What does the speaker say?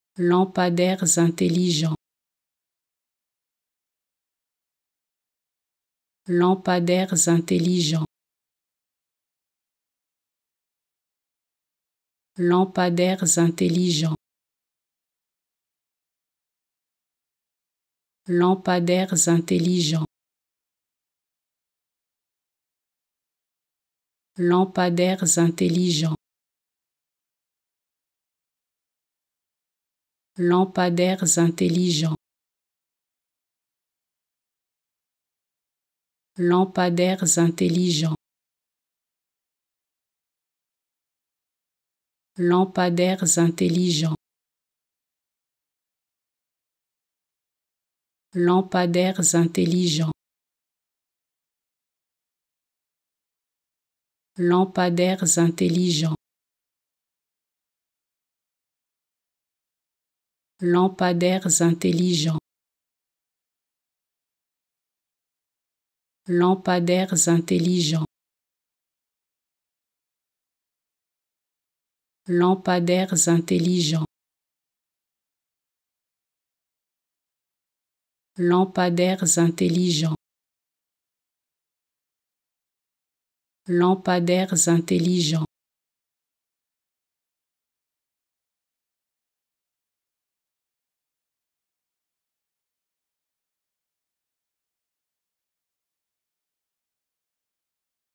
Lampadaires intelligents. Lampadaires intelligents. Lampadaires intelligents. Lampadaires intelligents. Lampadaires intelligents. Lampadaires intelligents. Lampadaires intelligents. Lampadaires intelligents. Lampadaires intelligents. Lampadaires intelligents. Lampadaires intelligents. Lampadaires intelligents. Lampadaires intelligents. Lampadaires intelligents. Lampadaires intelligents.